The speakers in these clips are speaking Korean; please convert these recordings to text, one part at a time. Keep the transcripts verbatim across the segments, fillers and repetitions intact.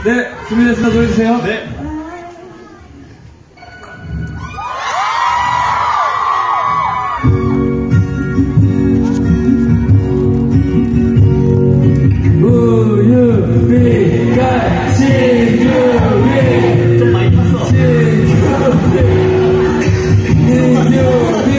네, 준비됐습니다. 노래 주세요. 네. 우유빛깔 신규비 좀 많이 탔어. 신규비 신규비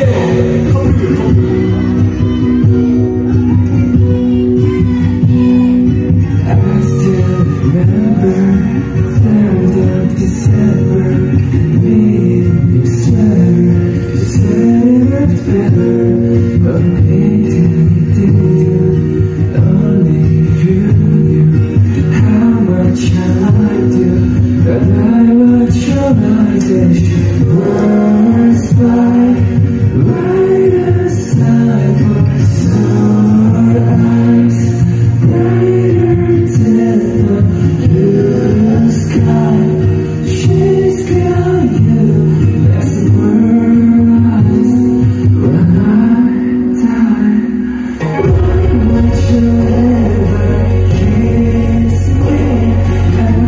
I still remember third of December, me in your sweater, you said it looked better, but me didn't do, only you knew how much I liked you, that I watch your eyes as you pass by, right aside for sore eyes, brighter than the blue sky. She's got you, messing with eyes. When I die, would you ever kiss me? And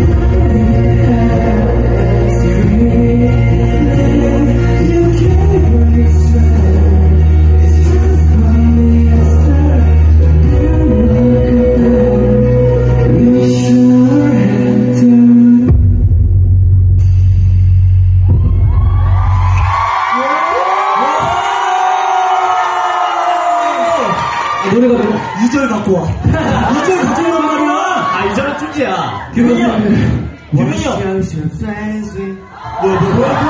as you can't break sweat. It's just polyester. 노래가 너무 이 절 갖고 와. 이 절 갖고 오란 말이야. 아, 이 절은 춘지야. 규민이 형. 규민이 형. 뭐야, 뭐야, 뭐야,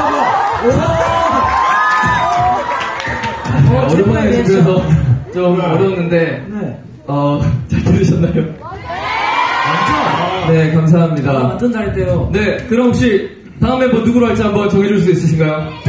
뭐야. 오랜만에 준비해서 좀 네. 어려웠는데 네. 어, 잘 들으셨나요? 완전. 네, 감사합니다. 완전 잘했대요. 네, 그럼 혹시 다음 멤버 누구로 할지 한번 정해줄 수 있으신가요?